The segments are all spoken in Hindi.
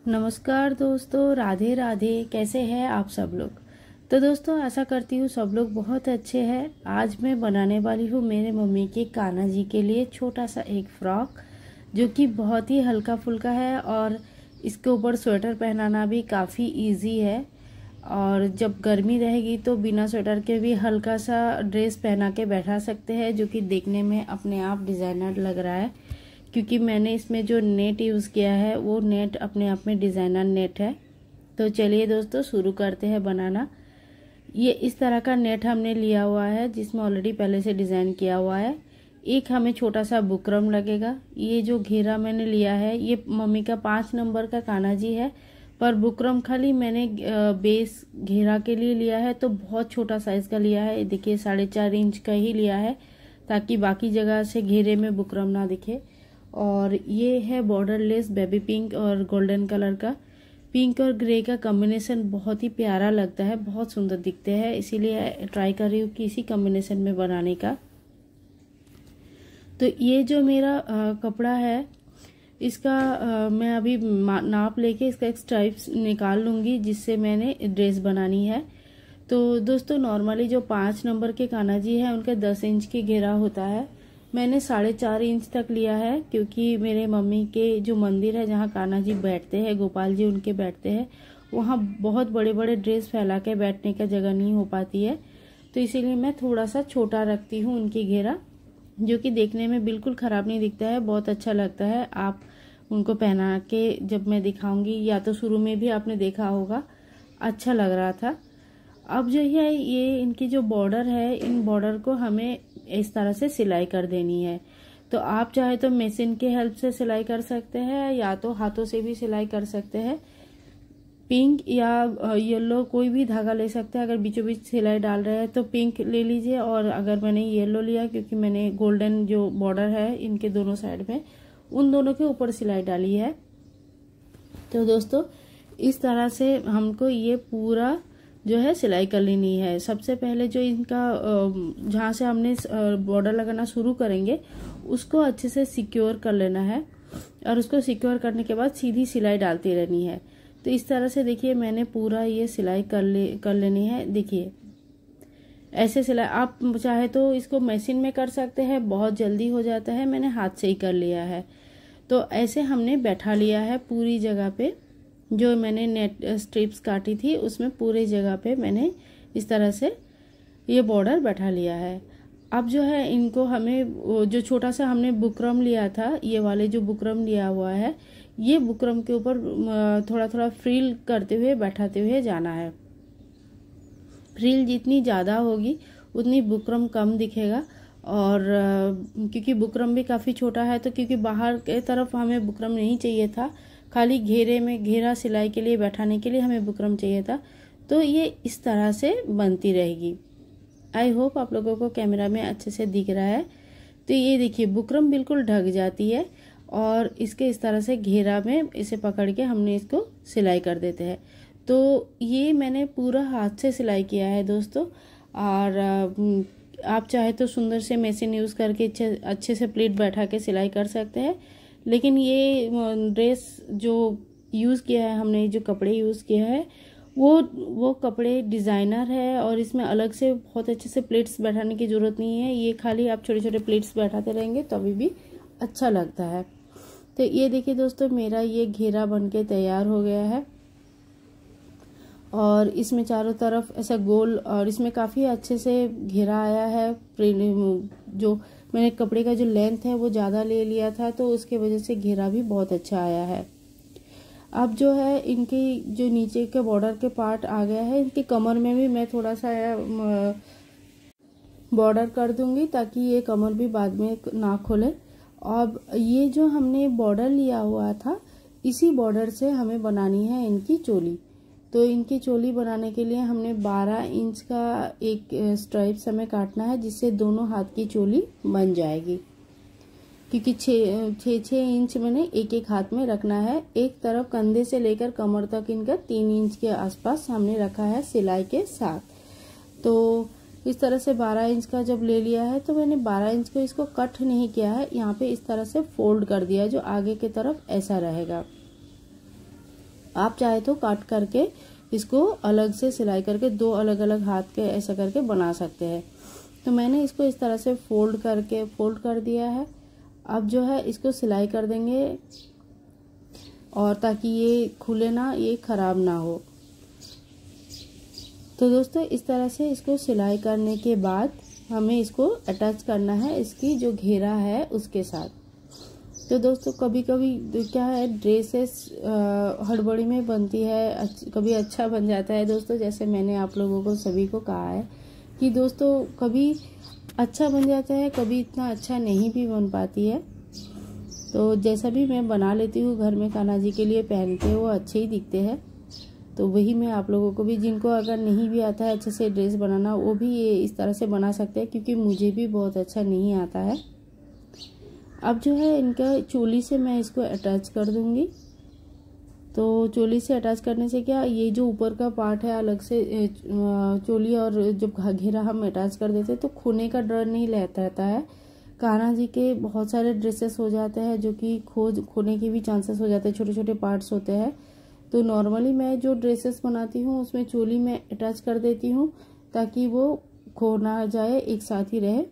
नमस्कार दोस्तों, राधे राधे। कैसे हैं आप सब लोग। तो दोस्तों आशा करती हूँ सब लोग बहुत अच्छे हैं। आज मैं बनाने वाली हूँ मेरे मम्मी के कान्हा जी के लिए छोटा सा एक फ्रॉक, जो कि बहुत ही हल्का फुल्का है और इसके ऊपर स्वेटर पहनाना भी काफ़ी इजी है। और जब गर्मी रहेगी तो बिना स्वेटर के भी हल्का सा ड्रेस पहना के बैठा सकते हैं, जो कि देखने में अपने आप डिज़ाइनर लग रहा है। क्योंकि मैंने इसमें जो नेट यूज़ किया है वो नेट अपने आप में डिज़ाइनर नेट है। तो चलिए दोस्तों शुरू करते हैं बनाना। ये इस तरह का नेट हमने लिया हुआ है जिसमें ऑलरेडी पहले से डिज़ाइन किया हुआ है। एक हमें छोटा सा बुकरम लगेगा। ये जो घेरा मैंने लिया है ये मम्मी का 5 नंबर का कान्हा जी है, पर बुकरम खाली मैंने बेस घेरा के लिए लिया है, तो बहुत छोटा साइज़ का लिया है। देखिए 4.5 इंच का ही लिया है ताकि बाकी जगह से घेरे में बुकरम ना दिखे। और ये है बॉर्डरलेस बेबी पिंक और गोल्डन कलर का। पिंक और ग्रे का कॉम्बिनेशन बहुत ही प्यारा लगता है, बहुत सुंदर दिखते हैं, इसीलिए ट्राई कर रही हूँ कि इसी कॉम्बिनेशन में बनाने का। तो ये जो मेरा कपड़ा है इसका मैं अभी नाप लेके इसका एक स्ट्राइप्स निकाल लूँगी जिससे मैंने ड्रेस बनानी है। तो दोस्तों नॉर्मली जो 5 नंबर के कान्हा जी है उनका 10 इंच की घेरा होता है। मैंने 4.5 इंच तक लिया है, क्योंकि मेरे मम्मी के जो मंदिर है जहाँ कान्हा जी बैठते हैं, गोपाल जी उनके बैठते हैं, वहाँ बहुत बड़े बड़े ड्रेस फैला के बैठने का जगह नहीं हो पाती है। तो इसीलिए मैं थोड़ा सा छोटा रखती हूँ उनकी घेरा, जो कि देखने में बिल्कुल ख़राब नहीं दिखता है, बहुत अच्छा लगता है। आप उनको पहना के जब मैं दिखाऊंगी, या तो शुरू में भी आपने देखा होगा, अच्छा लग रहा था। अब जो है ये इनकी जो बॉर्डर है, इन बॉर्डर को हमें इस तरह से सिलाई कर देनी है। तो आप चाहे तो मशीन के हेल्प से सिलाई कर सकते हैं या तो हाथों से भी सिलाई कर सकते हैं। पिंक या येलो कोई भी धागा ले सकते हैं। अगर बीचों बीच सिलाई डाल रहे हैं तो पिंक ले लीजिए, और अगर मैंने येलो लिया क्योंकि मैंने गोल्डन जो बॉर्डर है इनके दोनों साइड में, उन दोनों के ऊपर सिलाई डाली है। तो दोस्तों इस तरह से हमको ये पूरा जो है सिलाई कर लेनी है। सबसे पहले जो इनका जहाँ से हमने बॉर्डर लगाना शुरू करेंगे उसको अच्छे से सिक्योर कर लेना है, और उसको सिक्योर करने के बाद सीधी सिलाई डालती रहनी है। तो इस तरह से देखिए मैंने पूरा ये सिलाई कर लेनी है। देखिए ऐसे सिलाई, आप चाहे तो इसको मशीन में कर सकते हैं, बहुत जल्दी हो जाता है, मैंने हाथ से ही कर लिया है। तो ऐसे हमने बैठा लिया है पूरी जगह पे। जो मैंने नेट स्ट्रिप्स काटी थी उसमें पूरी जगह पे मैंने इस तरह से ये बॉर्डर बैठा लिया है। अब जो है इनको हमें जो छोटा सा हमने बुकरम लिया था, ये वाले जो बुकरम लिया हुआ है, ये बुकरम के ऊपर थोड़ा थोड़ा फ्रिल करते हुए बैठाते हुए जाना है। फ्रिल जितनी ज़्यादा होगी उतनी बुकरम कम दिखेगा। और क्योंकि बुकरम भी काफ़ी छोटा है, तो क्योंकि बाहर के तरफ हमें बुकरम नहीं चाहिए था, खाली घेरे में घेरा सिलाई के लिए बैठाने के लिए हमें बुकरम चाहिए था। तो ये इस तरह से बनती रहेगी। आई होप आप लोगों को कैमरा में अच्छे से दिख रहा है। तो ये देखिए बुकरम बिल्कुल ढक जाती है, और इसके इस तरह से घेरा में इसे पकड़ के हमने इसको सिलाई कर देते हैं। तो ये मैंने पूरा हाथ से सिलाई किया है दोस्तों। और आप चाहे तो सुंदर से मशीन यूज़ करके अच्छे से प्लीट बैठा के सिलाई कर सकते हैं, लेकिन ये ड्रेस जो यूज़ किया है हमने, जो कपड़े यूज़ किया है वो कपड़े डिज़ाइनर है, और इसमें अलग से बहुत अच्छे से प्लेट्स बैठाने की ज़रूरत नहीं है। ये खाली आप छोटे छोटे प्लेट्स बैठाते रहेंगे तो अभी भी अच्छा लगता है। तो ये देखिए दोस्तों मेरा ये घेरा बनके तैयार हो गया है, और इसमें चारों तरफ ऐसा गोल, और इसमें काफ़ी अच्छे से घेरा आया है। जो मैंने कपड़े का जो लेंथ है वो ज़्यादा ले लिया था, तो उसके वजह से घेरा भी बहुत अच्छा आया है। अब जो है इनकी जो नीचे के बॉर्डर के पार्ट आ गया है, इनकी कमर में भी मैं थोड़ा सा बॉर्डर कर दूंगी ताकि ये कमर भी बाद में ना खोले। अब ये जो हमने बॉर्डर लिया हुआ था, इसी बॉर्डर से हमें बनानी है इनकी चोली। तो इनकी चोली बनाने के लिए हमने 12 इंच का एक स्ट्राइप्स हमें काटना है, जिससे दोनों हाथ की चोली बन जाएगी। क्योंकि 6 इंच मैंने एक एक हाथ में रखना है। एक तरफ कंधे से लेकर कमर तक इनका 3 इंच के आसपास हमने रखा है सिलाई के साथ। तो इस तरह से 12 इंच का जब ले लिया है, तो मैंने 12 इंच को इसको कट नहीं किया है, यहाँ पे इस तरह से फोल्ड कर दिया, जो आगे की तरफ ऐसा रहेगा। आप चाहे तो काट करके इसको अलग से सिलाई करके 2 अलग अलग हाथ के ऐसा करके बना सकते हैं। तो मैंने इसको इस तरह से फोल्ड कर दिया है। अब जो है इसको सिलाई कर देंगे, और ताकि ये खुले ना, ये खराब ना हो। तो दोस्तों इस तरह से इसको सिलाई करने के बाद हमें इसको अटैच करना है इसकी जो घेरा है उसके साथ। तो दोस्तों कभी कभी क्या है, ड्रेसेस हड़बड़ी में बनती है, कभी अच्छा बन जाता है दोस्तों। जैसे मैंने आप लोगों को सभी को कहा है कि दोस्तों कभी अच्छा बन जाता है, कभी इतना अच्छा नहीं भी बन पाती है। तो जैसा भी मैं बना लेती हूँ घर में कान्हा जी के लिए पहन के, वो अच्छे ही दिखते हैं। तो वही मैं आप लोगों को भी, जिनको अगर नहीं भी आता है अच्छे से ड्रेस बनाना, वो भी ये इस तरह से बना सकते हैं, क्योंकि मुझे भी बहुत अच्छा नहीं आता है। अब जो है इनका चोली से मैं इसको अटैच कर दूंगी। तो चोली से अटैच करने से क्या, ये जो ऊपर का पार्ट है अलग से चोली और जब घेरा हम अटैच कर देते हैं तो खोने का डर नहीं रहता है। कान्हा जी के बहुत सारे ड्रेसेस हो जाते हैं जो कि खोने के भी चांसेस हो जाते हैं, छोटे छोटे पार्ट्स होते हैं। तो नॉर्मली मैं जो ड्रेसेस बनाती हूँ उसमें चोली में अटैच कर देती हूँ, ताकि वो खो ना जाए, एक साथ ही रहे।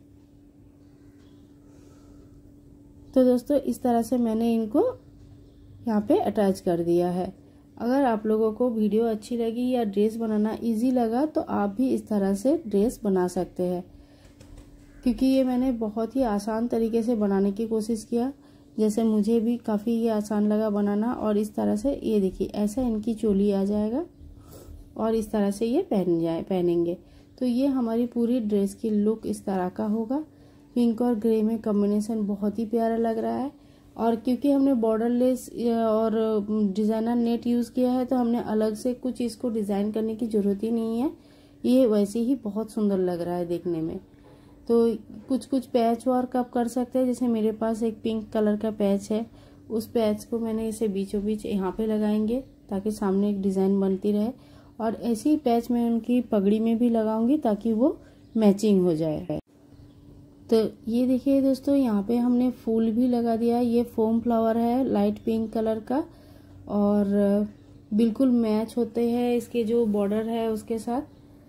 तो दोस्तों इस तरह से मैंने इनको यहाँ पे अटैच कर दिया है। अगर आप लोगों को वीडियो अच्छी लगी या ड्रेस बनाना इजी लगा तो आप भी इस तरह से ड्रेस बना सकते हैं, क्योंकि ये मैंने बहुत ही आसान तरीके से बनाने की कोशिश किया। जैसे मुझे भी काफ़ी ये आसान लगा बनाना। और इस तरह से ये देखिए ऐसा इनकी चोली आ जाएगा और इस तरह से ये पहनेंगे। तो ये हमारी पूरी ड्रेस की लुक इस तरह का होगा। पिंक और ग्रे में कॉम्बिनेशन बहुत ही प्यारा लग रहा है। और क्योंकि हमने बॉर्डर लेस और डिज़ाइनर नेट यूज़ किया है, तो हमने अलग से कुछ इसको डिज़ाइन करने की ज़रूरत ही नहीं है। ये वैसे ही बहुत सुंदर लग रहा है देखने में। तो कुछ पैच वर्क आप कर सकते हैं। जैसे मेरे पास एक पिंक कलर का पैच है, उस पैच को मैंने इसे बीचों बीच यहाँ पे लगाएंगे ताकि सामने एक डिज़ाइन बनती रहे। और ऐसी ही पैच मैं उनकी पगड़ी में भी लगाऊंगी ताकि वो मैचिंग हो जाए। तो ये देखिए दोस्तों, यहाँ पे हमने फूल भी लगा दिया है। ये फोम फ्लावर है लाइट पिंक कलर का, और बिल्कुल मैच होते हैं इसके जो बॉर्डर है उसके साथ।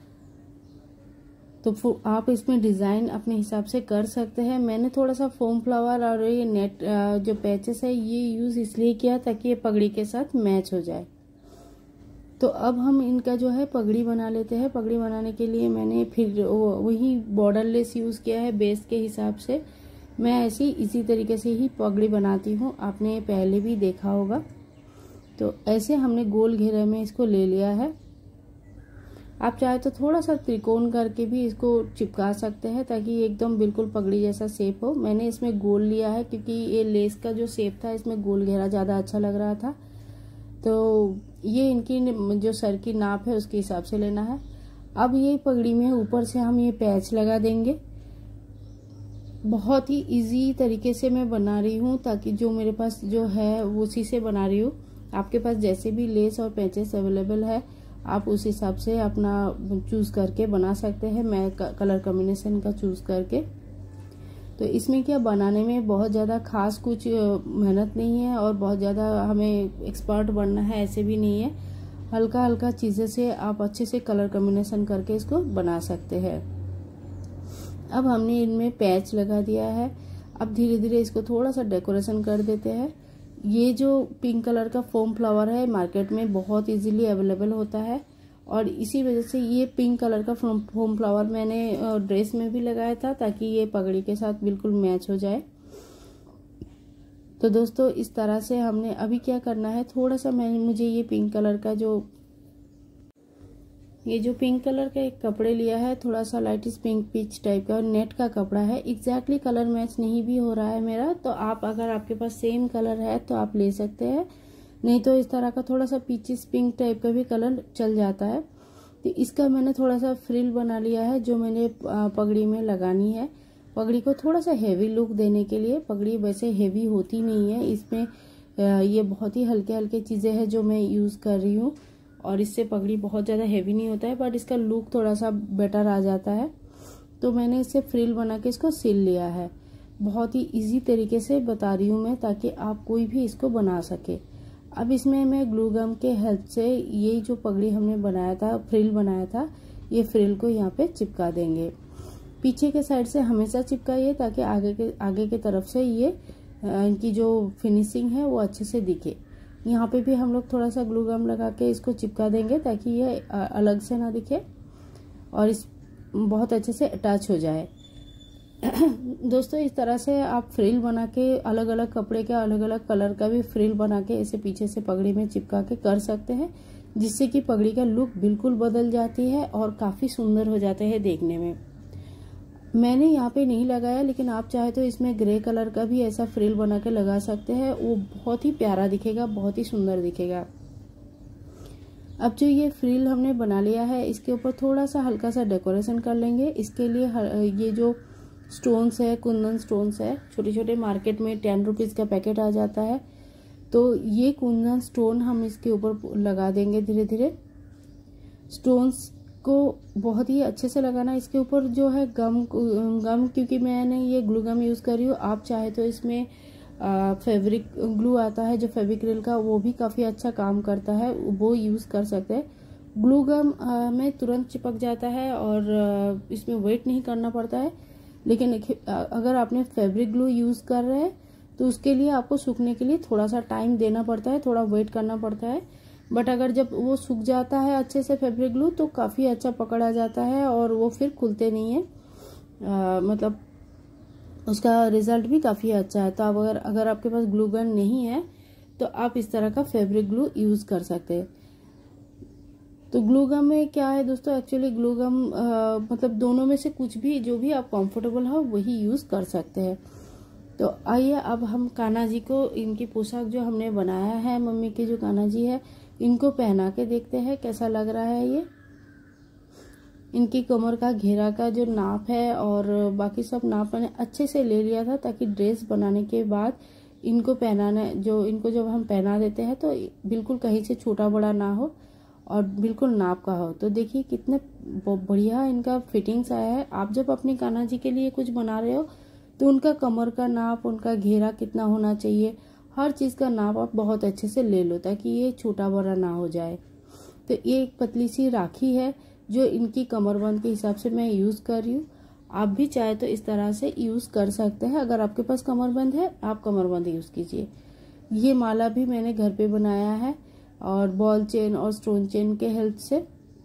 तो आप इसमें डिज़ाइन अपने हिसाब से कर सकते हैं। मैंने थोड़ा सा फोम फ्लावर और ये नेट जो पैचेस है ये यूज़ इसलिए किया ताकि ये पगड़ी के साथ मैच हो जाए। तो अब हम इनका जो है पगड़ी बना लेते हैं। पगड़ी बनाने के लिए मैंने फिर वही बॉर्डर लेस यूज़ किया है बेस के हिसाब से। मैं ऐसे इसी तरीके से ही पगड़ी बनाती हूँ, आपने पहले भी देखा होगा। तो ऐसे हमने गोल घेरे में इसको ले लिया है। आप चाहे तो थोड़ा सा त्रिकोण करके भी इसको चिपका सकते हैं ताकि ये एकदम बिल्कुल पगड़ी जैसा शेप हो। मैंने इसमें गोल लिया है क्योंकि ये लेस का जो शेप था इसमें गोल घेरा ज़्यादा अच्छा लग रहा था। तो ये इनकी जो सर की नाप है उसके हिसाब से लेना है। अब ये पगड़ी में ऊपर से हम ये पैच लगा देंगे। बहुत ही इजी तरीके से मैं बना रही हूँ ताकि जो मेरे पास जो है वो उसी से बना रही हूँ। आपके पास जैसे भी लेस और पैचेस अवेलेबल है आप उस हिसाब से अपना चूज करके बना सकते हैं। मैं कलर कॉम्बिनेशन का चूज करके, तो इसमें क्या बनाने में बहुत ज़्यादा खास कुछ मेहनत नहीं है और बहुत ज़्यादा हमें एक्सपर्ट बनना है ऐसे भी नहीं है। हल्का हल्का चीज़ें से आप अच्छे से कलर कॉम्बिनेशन करके इसको बना सकते हैं। अब हमने इनमें पैच लगा दिया है। अब धीरे धीरे इसको थोड़ा सा डेकोरेशन कर देते हैं। ये जो पिंक कलर का फोम फ्लावर है मार्केट में बहुत इजीली अवेलेबल होता है, और इसी वजह से ये पिंक कलर का फोम फ्लावर मैंने ड्रेस में भी लगाया था ताकि ये पगड़ी के साथ बिल्कुल मैच हो जाए। तो दोस्तों इस तरह से हमने अभी क्या करना है, थोड़ा सा मुझे ये पिंक कलर का जो पिंक कलर का एक कपड़े लिया है, थोड़ा सा लाइट पिंक पीच टाइप का नेट का कपड़ा है। एग्जैक्टली कलर मैच नहीं भी हो रहा है मेरा, तो आप अगर आपके पास सेम कलर है तो आप ले सकते हैं, नहीं तो इस तरह का थोड़ा सा पीचिस पिंक टाइप का भी कलर चल जाता है। तो इसका मैंने थोड़ा सा फ्रिल बना लिया है जो मैंने पगड़ी में लगानी है। पगड़ी को थोड़ा सा हेवी लुक देने के लिए, पगड़ी वैसे हेवी होती नहीं है, इसमें ये बहुत ही हल्के हल्के चीज़ें हैं जो मैं यूज़ कर रही हूँ, और इससे पगड़ी बहुत ज़्यादा हेवी नहीं होता है, बट इसका लुक थोड़ा सा बेटर आ जाता है। तो मैंने इससे फ्रिल बना के इसको सिल लिया है। बहुत ही इजी तरीके से बता रही हूँ मैं ताकि आप कोई भी इसको बना सके। अब इसमें मैं ग्लू गम के हेल्प से ये जो पगड़ी हमने बनाया था, फ्रिल बनाया था, ये फ्रिल को यहाँ पे चिपका देंगे। पीछे के साइड से हमेशा चिपकाइए ताकि आगे के तरफ से ये इनकी जो फिनिशिंग है वो अच्छे से दिखे। यहाँ पे भी हम लोग थोड़ा सा ग्लू गम लगा के इसको चिपका देंगे ताकि ये अलग से ना दिखे और इस बहुत अच्छे से अटैच हो जाए। दोस्तों इस तरह से आप फ्रिल बना के अलग अलग कपड़े के अलग अलग कलर का भी फ्रिल बना के इसे पीछे से पगड़ी में चिपका के कर सकते हैं, जिससे कि पगड़ी का लुक बिल्कुल बदल जाती है और काफ़ी सुंदर हो जाते हैं देखने में। मैंने यहाँ पे नहीं लगाया, लेकिन आप चाहे तो इसमें ग्रे कलर का भी ऐसा फ्रिल बना के लगा सकते हैं, वो बहुत ही प्यारा दिखेगा, बहुत ही सुंदर दिखेगा। अब जो ये फ्रिल हमने बना लिया है इसके ऊपर थोड़ा सा हल्का सा डेकोरेशन कर लेंगे। इसके लिए ये जो स्टोन्स है, कुंदन स्टोन्स है, छोटे छोटे मार्केट में 10 रुपीज़ का पैकेट आ जाता है, तो ये कुंदन स्टोन हम इसके ऊपर लगा देंगे धीरे धीरे। स्टोन्स को बहुत ही अच्छे से लगाना। इसके ऊपर जो है गम क्योंकि मैंने ये ग्लू गम यूज़ कर रही हूँ, आप चाहे तो इसमें फैब्रिक ग्लू आता है जो फेविक्रिल का, वो भी काफ़ी अच्छा काम करता है, वो यूज़ कर सकते हैं। ग्लू गम में तुरंत चिपक जाता है और इसमें वेट नहीं करना पड़ता है, लेकिन अगर आपने फैब्रिक ग्लू यूज़ कर रहे हैं तो उसके लिए आपको सूखने के लिए थोड़ा सा टाइम देना पड़ता है, थोड़ा वेट करना पड़ता है। बट अगर जब वो सूख जाता है अच्छे से फैब्रिक ग्लू तो काफ़ी अच्छा पकड़ आ जाता है और वो फिर खुलते नहीं है, मतलब उसका रिजल्ट भी काफ़ी अच्छा है। तो अब अगर आपके पास ग्लू गन नहीं है तो आप इस तरह का फैब्रिक ग्लू यूज़ कर सकते हैं। तो ग्लू गम में क्या है दोस्तों, एक्चुअली ग्लू गम मतलब दोनों में से कुछ भी, जो भी आप कंफर्टेबल हो वही यूज़ कर सकते हैं। तो आइए अब हम कान्हा जी को, इनकी पोशाक जो हमने बनाया है, मम्मी की जो कान्हा जी है, इनको पहना के देखते हैं कैसा लग रहा है। ये इनकी कमर का घेरा का जो नाप है और बाकी सब नाप मैंने अच्छे से ले लिया था, ताकि ड्रेस बनाने के बाद इनको जब हम पहना देते हैं तो बिल्कुल कहीं से छोटा बड़ा ना हो और बिल्कुल नाप का हो। तो देखिए कितने बढ़िया इनका फिटिंग्स आया है। आप जब अपनी कान्हा जी के लिए कुछ बना रहे हो तो उनका कमर का नाप, उनका घेरा कितना होना चाहिए, हर चीज़ का नाप आप बहुत अच्छे से ले लो ताकि ये छोटा बड़ा ना हो जाए। तो ये एक पतली सी राखी है जो इनकी कमरबंद के हिसाब से मैं यूज़ कर रही हूँ। आप भी चाहे तो इस तरह से यूज़ कर सकते हैं। अगर आपके पास कमरबंद है आप कमरबंद यूज़ कीजिए। ये माला भी मैंने घर पे बनाया है और बॉल चेन और स्टोन चेन के हेल्प से।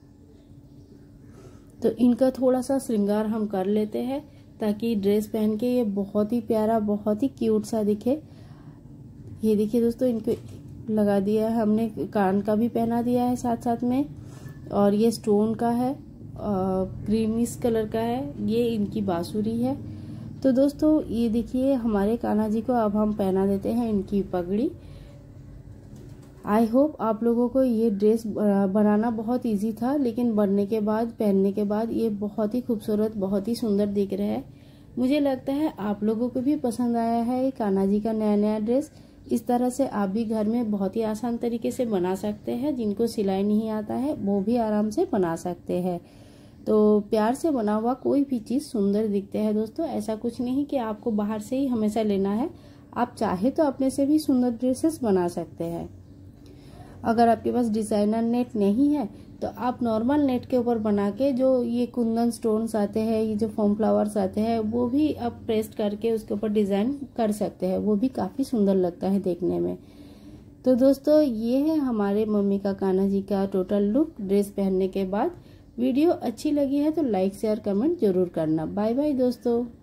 तो इनका थोड़ा सा श्रृंगार हम कर लेते हैं ताकि ड्रेस पहन के ये बहुत ही प्यारा, बहुत ही क्यूट सा दिखे। ये देखिए दोस्तों, इनको लगा दिया है हमने, कान का भी पहना दिया है साथ साथ में, और ये स्टोन का है, क्रीमिश कलर का है, ये इनकी बांसुरी है। तो दोस्तों ये देखिए हमारे कान्हा जी को अब हम पहना देते हैं इनकी पगड़ी। आई होप आप लोगों को ये ड्रेस बनाना बहुत इजी था, लेकिन बनने के बाद, पहनने के बाद ये बहुत ही खूबसूरत, बहुत ही सुंदर दिख रहा है। मुझे लगता है आप लोगों को भी पसंद आया है ये कान्हा जी का नया नया ड्रेस। इस तरह से आप भी घर में बहुत ही आसान तरीके से बना सकते हैं। जिनको सिलाई नहीं आता है वो भी आराम से बना सकते हैं। तो प्यार से बना हुआ कोई भी चीज़ सुंदर दिखते हैं दोस्तों। ऐसा कुछ नहीं कि आपको बाहर से ही हमेशा लेना है, आप चाहे तो अपने से भी सुंदर ड्रेसेस बना सकते हैं। अगर आपके पास डिज़ाइनर नेट नहीं है तो आप नॉर्मल नेट के ऊपर बना के, जो ये कुंदन स्टोन्स आते हैं, ये जो फोम फ्लावर्स आते हैं, वो भी आप पेस्ट करके उसके ऊपर डिज़ाइन कर सकते हैं। वो भी काफ़ी सुंदर लगता है देखने में। तो दोस्तों ये है हमारे मम्मी का कान्हा जी का टोटल लुक ड्रेस पहनने के बाद। वीडियो अच्छी लगी है तो लाइक शेयर कमेंट जरूर करना। बाय बाय दोस्तों।